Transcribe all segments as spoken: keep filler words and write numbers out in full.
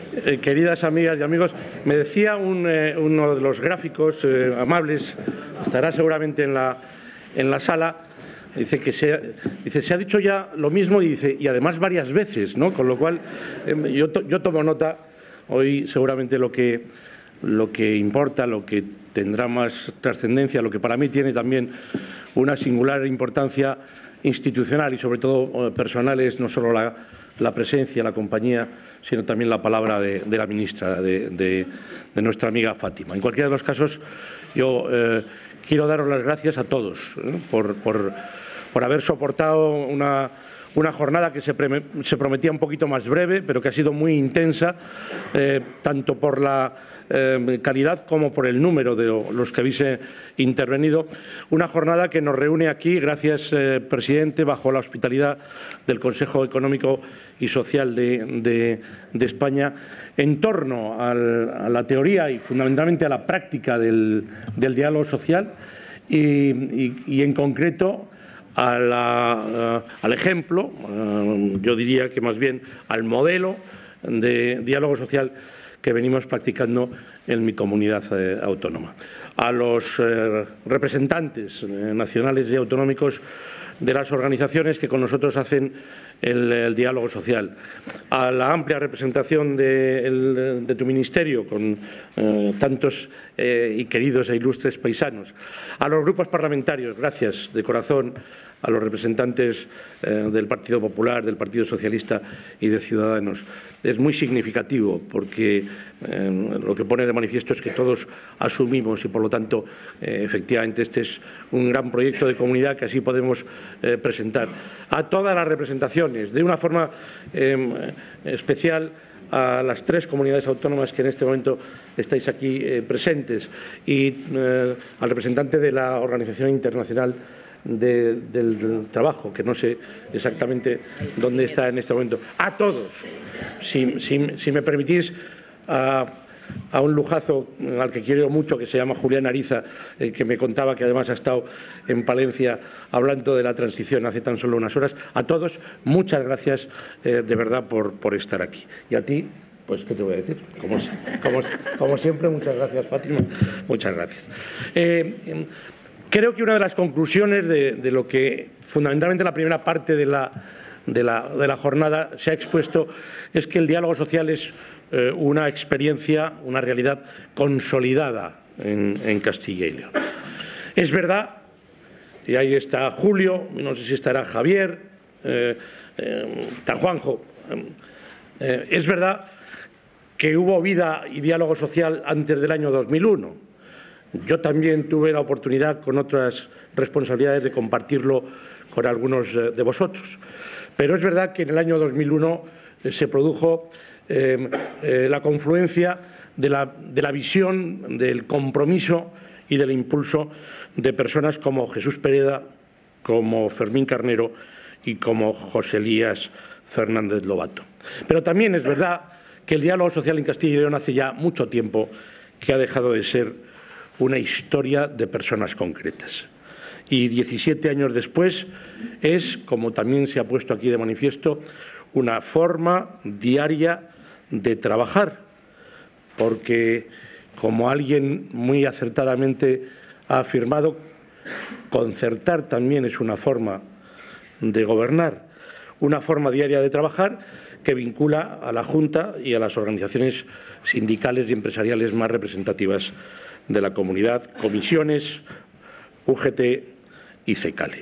Eh, queridas amigas y amigos, me decía un, eh, uno de los gráficos eh, amables, estará seguramente en la, en la sala, dice que se, dice, se ha dicho ya lo mismo y, dice, y además varias veces, ¿no? Con lo cual eh, yo, to, yo tomo nota. Hoy seguramente lo que, lo que importa, lo que tendrá más trascendencia, lo que para mí tiene también una singular importancia institucional y sobre todo personal es no solo la, la presencia, la compañía, sino también la palabra de, de la ministra, de, de, de nuestra amiga Fátima. En cualquiera de los casos, yo eh, quiero daros las gracias a todos ¿eh? por, por, por haber soportado una, una jornada que se, pre, se prometía un poquito más breve, pero que ha sido muy intensa, eh, tanto por la eh, calidad como por el número de los que habéis eh, intervenido. Una jornada que nos reúne aquí, gracias, eh, presidente, bajo la hospitalidad del Consejo Económico y Social de, de, de España, en torno al, a la teoría y fundamentalmente a la práctica del, del diálogo social y, y, y en concreto a la, uh, al ejemplo, uh, yo diría que más bien al modelo de diálogo social que venimos practicando en mi comunidad eh, autónoma. A los eh, representantes eh, nacionales y autonómicos de las organizaciones que con nosotros hacen el, el diálogo social, a la amplia representación de, el, de tu ministerio con eh, tantos eh, y queridos e ilustres paisanos, a los grupos parlamentarios, gracias de corazón, a los representantes eh, del Partido Popular, del Partido Socialista y de Ciudadanos. Es muy significativo porque eh, lo que pone de manifiesto es que todos asumimos y, por lo tanto, eh, efectivamente este es un gran proyecto de comunidad que así podemos eh, presentar. A todas las representaciones, de una forma eh, especial a las tres comunidades autónomas que en este momento estáis aquí eh, presentes y eh, al representante de la Organización Internacional De, del, del trabajo, que no sé exactamente dónde está en este momento. A todos, si, si, si me permitís, a, a un lujazo al que quiero mucho, que se llama Julián Ariza, eh, que me contaba que además ha estado en Palencia hablando de la transición hace tan solo unas horas. A todos, muchas gracias eh, de verdad por, por estar aquí. Y a ti, pues, ¿qué te voy a decir? Como, como, como siempre, muchas gracias, Fátima. Muchas gracias. Eh, Creo que una de las conclusiones de, de lo que fundamentalmente la primera parte de la, de, la, de la jornada se ha expuesto es que el diálogo social es eh, una experiencia, una realidad consolidada en, en Castilla y León. Es verdad, y ahí está Julio, no sé si estará Javier, eh, eh, está Juanjo, eh, es verdad que hubo vida y diálogo social antes del año dos mil uno. Yo también tuve la oportunidad, con otras responsabilidades, de compartirlo con algunos de vosotros. Pero es verdad que en el año dos mil uno se produjo eh, eh, la confluencia de la, de la visión, del compromiso y del impulso de personas como Jesús Pereda, como Fermín Carnero y como José Elías Fernández Lobato. Pero también es verdad que el diálogo social en Castilla y León hace ya mucho tiempo que ha dejado de ser una historia de personas concretas. Y diecisiete años después es, como también se ha puesto aquí de manifiesto, una forma diaria de trabajar, porque, como alguien muy acertadamente ha afirmado, concertar también es una forma de gobernar, una forma diaria de trabajar que vincula a la Junta y a las organizaciones sindicales y empresariales más representativas de la comunidad, comisiones, U G T y CECALE.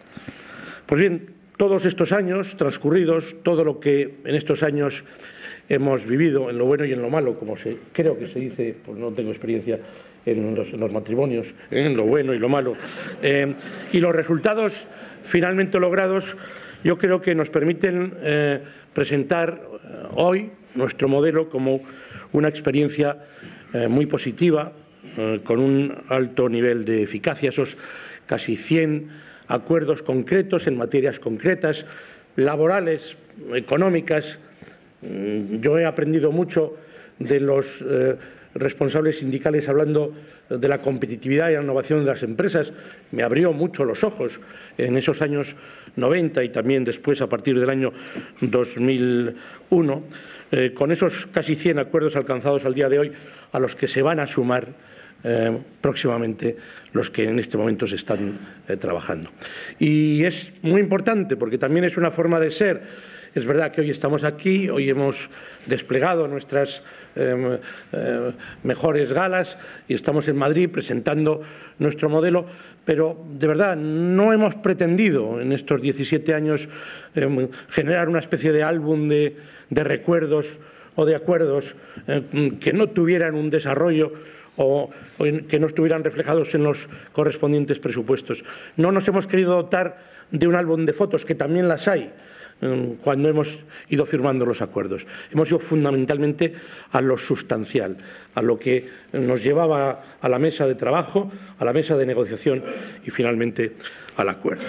Pues bien, todos estos años transcurridos, todo lo que en estos años hemos vivido, en lo bueno y en lo malo, como se, creo que se dice, pues no tengo experiencia en los, en los matrimonios, en lo bueno y lo malo, eh, y los resultados finalmente logrados, yo creo que nos permiten eh, presentar eh, hoy nuestro modelo como una experiencia eh, muy positiva, con un alto nivel de eficacia, esos casi cien acuerdos concretos en materias concretas, laborales, económicas. Yo he aprendido mucho de los eh, responsables sindicales hablando de la competitividad y la innovación de las empresas. Me abrió mucho los ojos en esos años noventa y también después a partir del año dos mil uno. eh, con esos casi cien acuerdos alcanzados al día de hoy, a los que se van a sumar eh, próximamente los que en este momento se están eh, trabajando. Y es muy importante porque también es una forma de ser. Es verdad que hoy estamos aquí, hoy hemos desplegado nuestras eh, eh, mejores galas y estamos en Madrid presentando nuestro modelo, pero de verdad no hemos pretendido en estos diecisiete años eh, generar una especie de álbum de, de recuerdos o de acuerdos eh, que no tuvieran un desarrollo o, o que no estuvieran reflejados en los correspondientes presupuestos. No nos hemos querido dotar de un álbum de fotos, que también las hay, cuando hemos ido firmando los acuerdos. Hemos ido fundamentalmente a lo sustancial, a lo que nos llevaba a la mesa de trabajo, a la mesa de negociación y finalmente al acuerdo.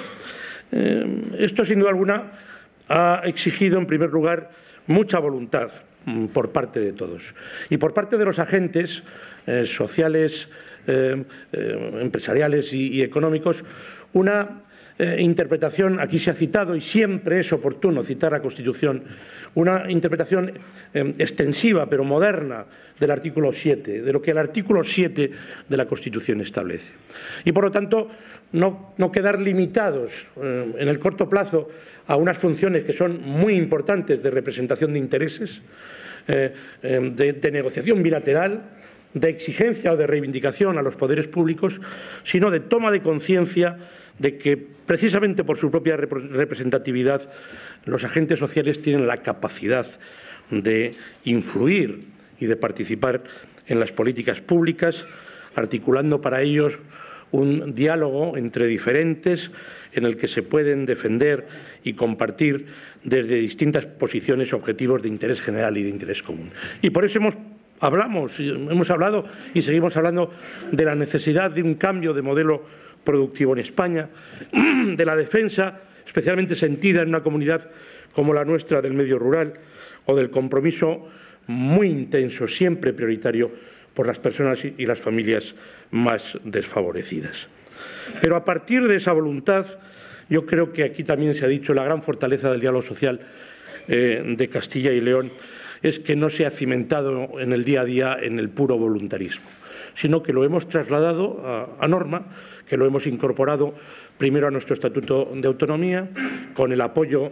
Eh, esto, sin duda alguna, ha exigido, en primer lugar, mucha voluntad por parte de todos y por parte de los agentes eh, sociales, eh, eh, empresariales y, y económicos, una Eh, interpretación, aquí se ha citado, y siempre es oportuno citar la Constitución, una interpretación eh, extensiva pero moderna del artículo siete, de lo que el artículo siete de la Constitución establece. Y, por lo tanto, no, no quedar limitados eh, en el corto plazo a unas funciones que son muy importantes de representación de intereses, eh, eh, de, de negociación bilateral, de exigencia o de reivindicación a los poderes públicos, sino de toma de conciencia de que, precisamente por su propia representatividad, los agentes sociales tienen la capacidad de influir y de participar en las políticas públicas, articulando para ellos un diálogo entre diferentes en el que se pueden defender y compartir desde distintas posiciones objetivos de interés general y de interés común. Y por eso hemos Hablamos, hemos hablado y seguimos hablando de la necesidad de un cambio de modelo productivo en España, de la defensa, especialmente sentida en una comunidad como la nuestra del medio rural, o del compromiso muy intenso, siempre prioritario, por las personas y las familias más desfavorecidas. Pero a partir de esa voluntad, yo creo que aquí también se ha dicho la gran fortaleza del diálogo social eh, de Castilla y León, es que no se ha cimentado en el día a día en el puro voluntarismo, sino que lo hemos trasladado a, a norma, que lo hemos incorporado primero a nuestro Estatuto de Autonomía, con el apoyo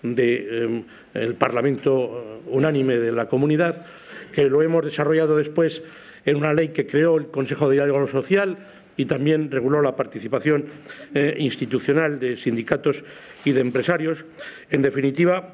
del eh, Parlamento unánime de la Comunidad, que lo hemos desarrollado después en una ley que creó el Consejo de Diálogo Social y también reguló la participación eh, institucional de sindicatos y de empresarios. En definitiva,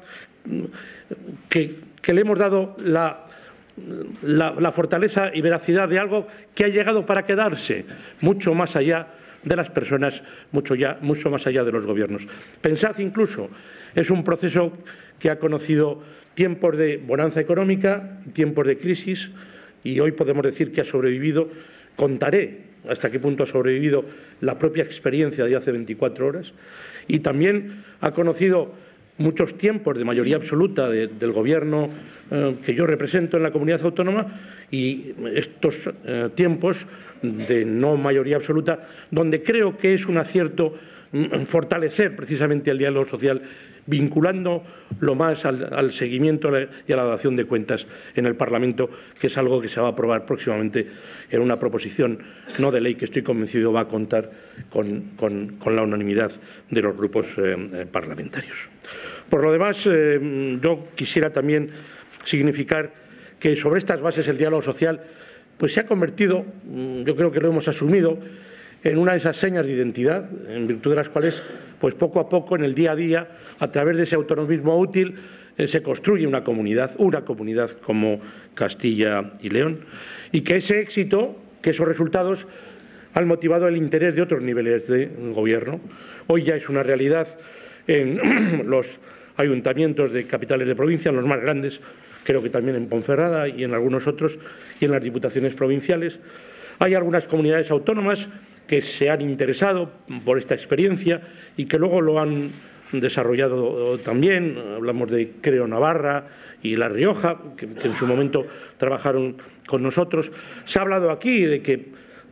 que que le hemos dado la, la, la fortaleza y veracidad de algo que ha llegado para quedarse, mucho más allá de las personas, mucho, ya, mucho más allá de los gobiernos. Pensad incluso, es un proceso que ha conocido tiempos de bonanza económica, tiempos de crisis, y hoy podemos decir que ha sobrevivido. Contaré hasta qué punto ha sobrevivido la propia experiencia de hace veinticuatro horas, y también ha conocido muchos tiempos de mayoría absoluta de, del Gobierno eh, que yo represento en la comunidad autónoma, y estos eh, tiempos de no mayoría absoluta, donde creo que es un acierto mm, fortalecer precisamente el diálogo social, vinculando lo más al, al seguimiento y a la dación de cuentas en el Parlamento, que es algo que se va a aprobar próximamente en una proposición no de ley que estoy convencido va a contar con, con, con la unanimidad de los grupos eh, parlamentarios. Por lo demás, eh, yo quisiera también significar que sobre estas bases el diálogo social pues se ha convertido, yo creo que lo hemos asumido, en una de esas señas de identidad, en virtud de las cuales, pues poco a poco, en el día a día, a través de ese autonomismo útil, eh, se construye una comunidad, una comunidad como Castilla y León, y que ese éxito, que esos resultados, han motivado el interés de otros niveles de gobierno. Hoy ya es una realidad en los ayuntamientos de capitales de provincia, en los más grandes, creo que también en Ponferrada y en algunos otros, y en las diputaciones provinciales. Hay algunas comunidades autónomas que se han interesado por esta experiencia y que luego lo han desarrollado también. Hablamos de, creo, Navarra y La Rioja, que, que en su momento trabajaron con nosotros. Se ha hablado aquí de que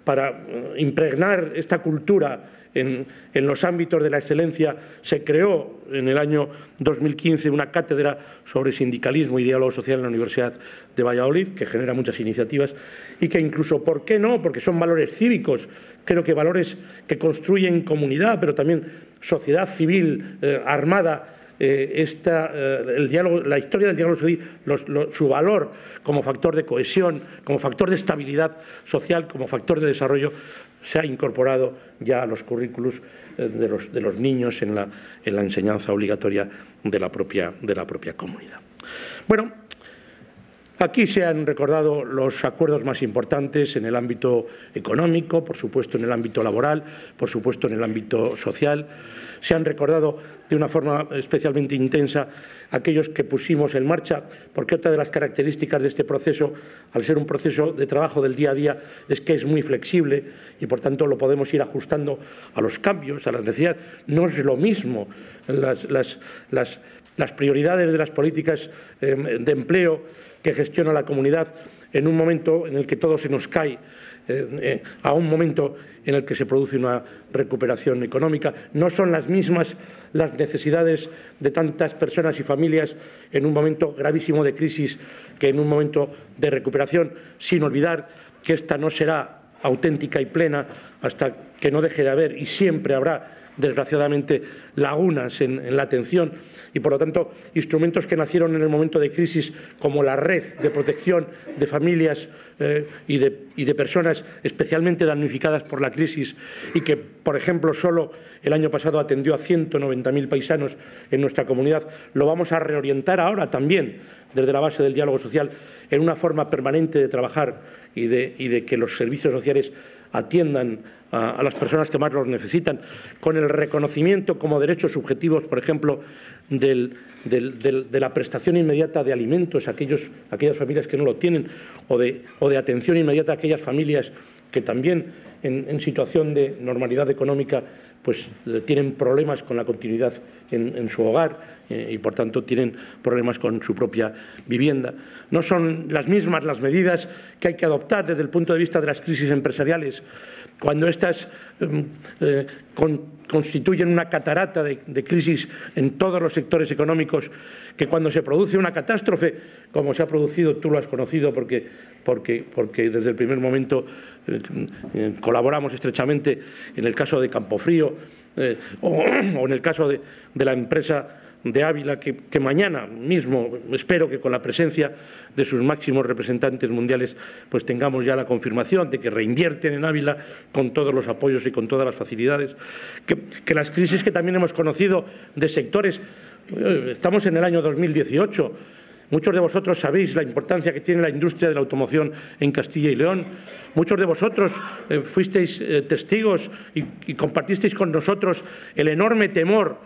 para impregnar esta cultura en, en los ámbitos de la excelencia, se creó en el año dos mil quince una cátedra sobre sindicalismo y diálogo social en la Universidad de Valladolid, que genera muchas iniciativas y que incluso, ¿por qué no?, porque son valores cívicos, creo que valores que construyen comunidad, pero también sociedad civil, eh, armada, eh, esta, eh, el diálogo, la historia del diálogo social, los, los, su valor como factor de cohesión, como factor de estabilidad social, como factor de desarrollo, se ha incorporado ya a los currículos eh, de, los, de los niños en la, en la enseñanza obligatoria de la propia, de la propia comunidad. Bueno, aquí se han recordado los acuerdos más importantes en el ámbito económico, por supuesto en el ámbito laboral, por supuesto en el ámbito social. Se han recordado de una forma especialmente intensa aquellos que pusimos en marcha, porque otra de las características de este proceso, al ser un proceso de trabajo del día a día, es que es muy flexible y, por tanto, lo podemos ir ajustando a los cambios, a las necesidades. No es lo mismo las, las, las, las prioridades de las políticas eh, de empleo que gestiona la comunidad en un momento en el que todo se nos cae, eh, eh, a un momento en el que se produce una recuperación económica. No son las mismas las necesidades de tantas personas y familias en un momento gravísimo de crisis que en un momento de recuperación, sin olvidar que esta no será auténtica y plena hasta que no deje de haber, y siempre habrá, desgraciadamente, lagunas en, en la atención, y por lo tanto instrumentos que nacieron en el momento de crisis, como la red de protección de familias eh, y, de, y de personas especialmente damnificadas por la crisis, y que, por ejemplo, solo el año pasado atendió a ciento noventa mil paisanos en nuestra comunidad, lo vamos a reorientar ahora también desde la base del diálogo social en una forma permanente de trabajar y de, y de que los servicios sociales atiendan a, a las personas que más los necesitan, con el reconocimiento como derechos subjetivos, por ejemplo, del, del, del, de la prestación inmediata de alimentos a aquellos, aquellas familias que no lo tienen, o de, o de atención inmediata a aquellas familias que también en, en situación de normalidad económica pues tienen problemas con la continuidad en, en su hogar eh, y, por tanto, tienen problemas con su propia vivienda. No son las mismas las medidas que hay que adoptar desde el punto de vista de las crisis empresariales, cuando éstas eh, eh, con, constituyen una catarata de, de crisis en todos los sectores económicos, que cuando se produce una catástrofe, como se ha producido, tú lo has conocido porque, porque, porque desde el primer momento eh, eh, colaboramos estrechamente en el caso de Campofrío eh, o, o en el caso de, de la empresa de Ávila, que, que mañana mismo espero que con la presencia de sus máximos representantes mundiales pues tengamos ya la confirmación de que reinvierten en Ávila con todos los apoyos y con todas las facilidades, que, que las crisis que también hemos conocido de sectores, eh, estamos en el año dos mil dieciocho, muchos de vosotros sabéis la importancia que tiene la industria de la automoción en Castilla y León. Muchos de vosotros eh, fuisteis eh, testigos y, y compartisteis con nosotros el enorme temor.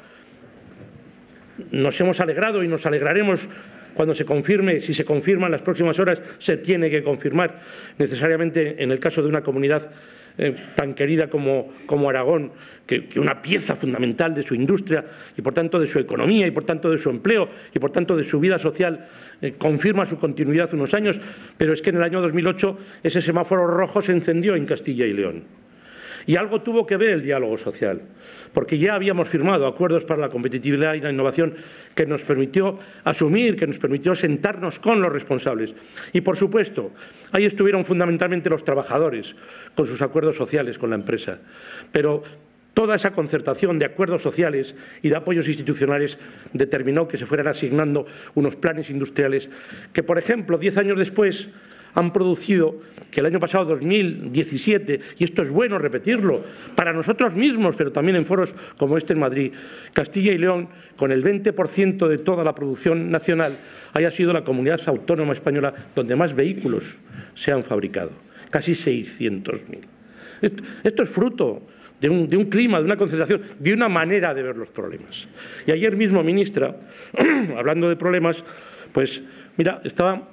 Nos hemos alegrado y nos alegraremos cuando se confirme, si se confirma en las próximas horas, se tiene que confirmar necesariamente en el caso de una comunidad eh, tan querida como, como Aragón, que, que una pieza fundamental de su industria y, por tanto, de su economía y, por tanto, de su empleo y, por tanto, de su vida social, eh, confirma su continuidad unos años, pero es que en el año dos mil ocho ese semáforo rojo se encendió en Castilla y León. Y algo tuvo que ver el diálogo social, porque ya habíamos firmado acuerdos para la competitividad y la innovación que nos permitió asumir, que nos permitió sentarnos con los responsables. Y, por supuesto, ahí estuvieron fundamentalmente los trabajadores con sus acuerdos sociales con la empresa. Pero toda esa concertación de acuerdos sociales y de apoyos institucionales determinó que se fueran asignando unos planes industriales que, por ejemplo, diez años después, han producido que el año pasado, dos mil diecisiete, y esto es bueno repetirlo, para nosotros mismos, pero también en foros como este en Madrid, Castilla y León, con el veinte por ciento de toda la producción nacional, haya sido la comunidad autónoma española donde más vehículos se han fabricado, casi seiscientos mil. Esto, esto es fruto de un, de un clima, de una concentración, de una manera de ver los problemas. Y ayer mismo, ministra, hablando de problemas, pues, mira, estaba...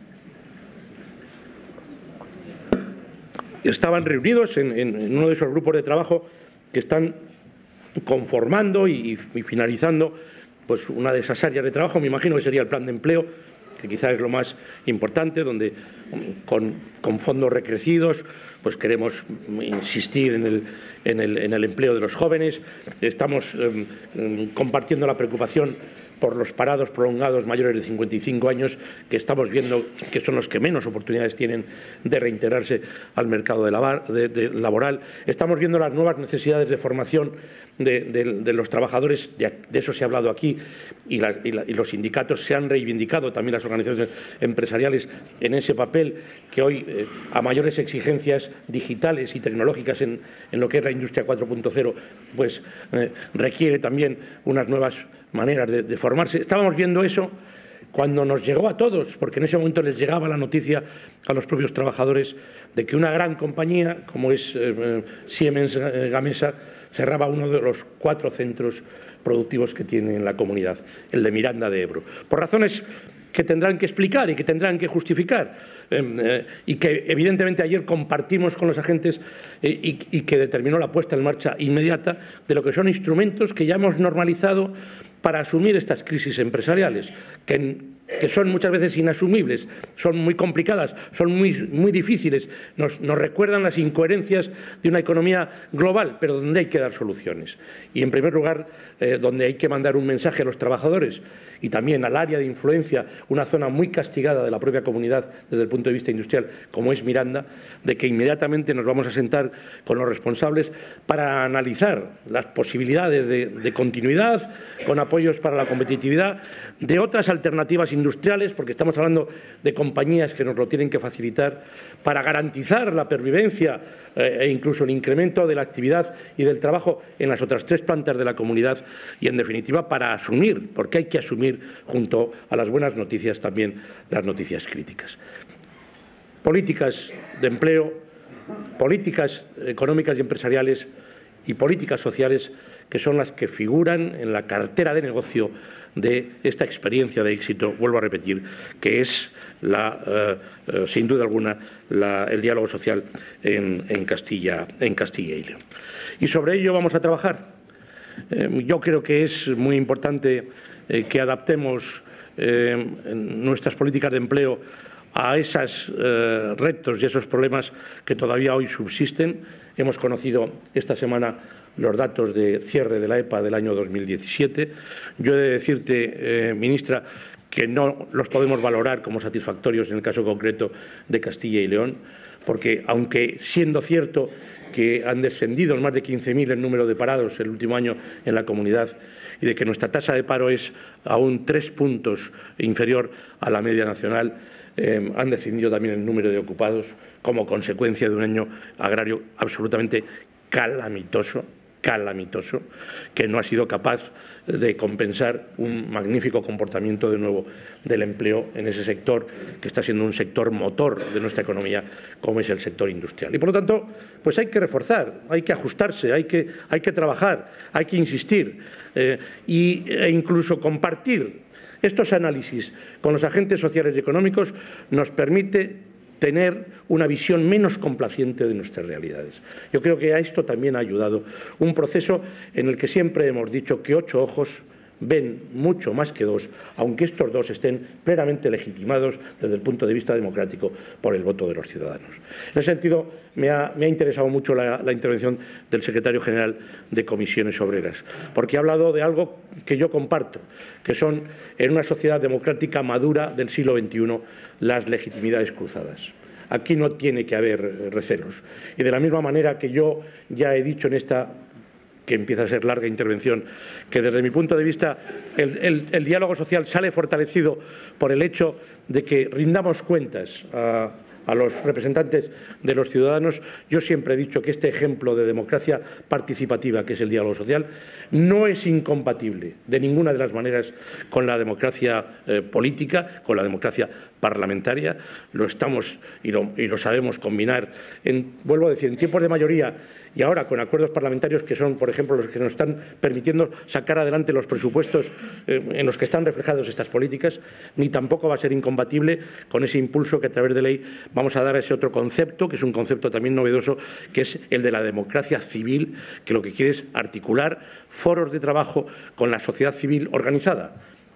Estaban reunidos en, en, en uno de esos grupos de trabajo que están conformando y, y finalizando pues una de esas áreas de trabajo, me imagino que sería el plan de empleo, que quizás es lo más importante, donde con, con fondos recrecidos pues queremos insistir en el, en el, en el empleo de los jóvenes. Estamos eh, compartiendo la preocupación por los parados prolongados mayores de cincuenta y cinco años, que estamos viendo que son los que menos oportunidades tienen de reintegrarse al mercado de la, de, de laboral. Estamos viendo las nuevas necesidades de formación de, de, de los trabajadores, de, de eso se ha hablado aquí, y, la, y, la, y los sindicatos se han reivindicado, también las organizaciones empresariales, en ese papel que hoy, eh, a mayores exigencias digitales y tecnológicas en, en lo que es la industria cuatro punto cero, pues eh, requiere también unas nuevas maneras de, de formarse. Estábamos viendo eso cuando nos llegó a todos, porque en ese momento les llegaba la noticia a los propios trabajadores de que una gran compañía, como es eh, Siemens Gamesa, cerraba uno de los cuatro centros productivos que tiene en la comunidad, el de Miranda de Ebro, por razones que tendrán que explicar y que tendrán que justificar eh, eh, y que evidentemente ayer compartimos con los agentes eh, y, y que determinó la puesta en marcha inmediata de lo que son instrumentos que ya hemos normalizado para asumir estas crisis empresariales, que, que son muchas veces inasumibles, son muy complicadas, son muy, muy difíciles, nos, nos recuerdan las incoherencias de una economía global, pero donde hay que dar soluciones. Y, en primer lugar, eh, donde hay que mandar un mensaje a los trabajadores y también al área de influencia, una zona muy castigada de la propia comunidad desde el punto de vista industrial, como es Miranda, de que inmediatamente nos vamos a sentar con los responsables para analizar las posibilidades de, de continuidad, con apoyos para la competitividad, de otras alternativas industriales, porque estamos hablando de compañías que nos lo tienen que facilitar, para garantizar la pervivencia eh, e incluso el incremento de la actividad y del trabajo en las otras tres plantas de la comunidad y, en definitiva, para asumir, porque hay que asumir junto a las buenas noticias también las noticias críticas. Políticas de empleo, políticas económicas y empresariales y políticas sociales que son las que figuran en la cartera de negocio de esta experiencia de éxito, vuelvo a repetir, que es, la, eh, eh, sin duda alguna, la, el diálogo social en, en, Castilla, en Castilla y León. Y sobre ello vamos a trabajar. Eh, yo creo que es muy importante eh, que adaptemos eh, nuestras políticas de empleo a esos eh, retos y esos problemas que todavía hoy subsisten. Hemos conocido esta semana los datos de cierre de la E P A del año dos mil diecisiete. Yo he de decirte, eh, ministra, que no los podemos valorar como satisfactorios en el caso concreto de Castilla y León, porque aunque siendo cierto que han descendido en más de quince mil el número de parados el último año en la comunidad y de que nuestra tasa de paro es aún tres puntos inferior a la media nacional, eh, han descendido también el número de ocupados como consecuencia de un año agrario absolutamente calamitoso, calamitoso, que no ha sido capaz de compensar un magnífico comportamiento de nuevo del empleo en ese sector que está siendo un sector motor de nuestra economía, como es el sector industrial. Y, por lo tanto, pues hay que reforzar, hay que ajustarse, hay que, hay que trabajar, hay que insistir eh, y, e incluso compartir estos análisis con los agentes sociales y económicos nos permite tener una visión menos complaciente de nuestras realidades. Yo creo que a esto también ha ayudado un proceso en el que siempre hemos dicho que ocho ojos ven mucho más que dos, aunque estos dos estén plenamente legitimados desde el punto de vista democrático por el voto de los ciudadanos. En ese sentido, me ha, me ha interesado mucho la, la intervención del secretario general de Comisiones Obreras, porque ha hablado de algo que yo comparto, que son, en una sociedad democrática madura del siglo veintiuno, las legitimidades cruzadas. Aquí no tiene que haber recelos. Y de la misma manera que yo ya he dicho en esta, que empieza a ser larga intervención, que desde mi punto de vista el, el, el diálogo social sale fortalecido por el hecho de que rindamos cuentas a, a los representantes de los ciudadanos. Yo siempre he dicho que este ejemplo de democracia participativa, que es el diálogo social, no es incompatible de ninguna de las maneras con la democracia eh, política, con la democracia parlamentaria. Lo estamos y lo, y lo sabemos combinar, en, vuelvo a decir, en tiempos de mayoría y ahora con acuerdos parlamentarios que son, por ejemplo, los que nos están permitiendo sacar adelante los presupuestos eh, en los que están reflejadas estas políticas, ni tampoco va a ser incompatible con ese impulso que a través de ley vamos a dar a ese otro concepto, que es un concepto también novedoso, que es el de la democracia civil, que lo que quiere es articular foros de trabajo con la sociedad civil organizada,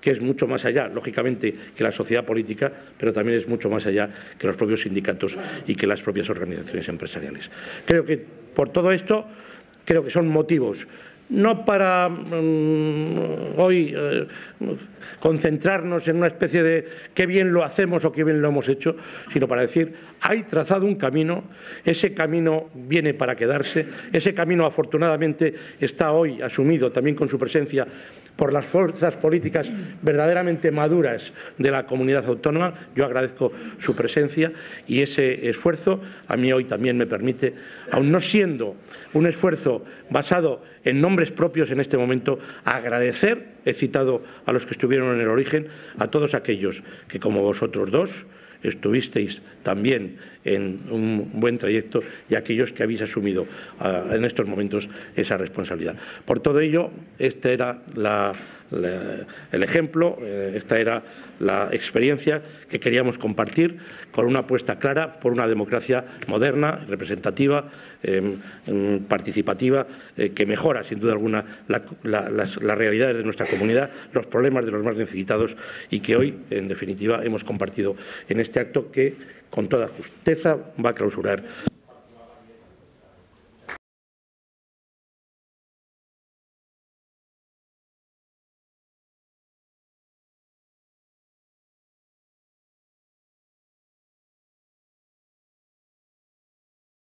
que es mucho más allá, lógicamente, que la sociedad política, pero también es mucho más allá que los propios sindicatos y que las propias organizaciones empresariales. Creo que por todo esto, creo que son motivos no para um, hoy eh, concentrarnos en una especie de qué bien lo hacemos o qué bien lo hemos hecho, sino para decir, hay trazado un camino, ese camino viene para quedarse, ese camino afortunadamente está hoy asumido también con su presencia por las fuerzas políticas verdaderamente maduras de la comunidad autónoma. Yo agradezco su presencia y ese esfuerzo a mí hoy también me permite, aun no siendo un esfuerzo basado en nombres propios en este momento, agradecer, he citado a los que estuvieron en el origen, a todos aquellos que como vosotros dos estuvisteis también en un buen trayecto y aquellos que habéis asumido uh, en estos momentos esa responsabilidad. Por todo ello, este era la, la, el ejemplo, eh, esta era la experiencia que queríamos compartir con una apuesta clara por una democracia moderna, representativa, eh, participativa, eh, que mejora sin duda alguna la, la, las, las realidades de nuestra comunidad, los problemas de los más necesitados y que hoy, en definitiva, hemos compartido en este acto que con toda justeza va a clausurar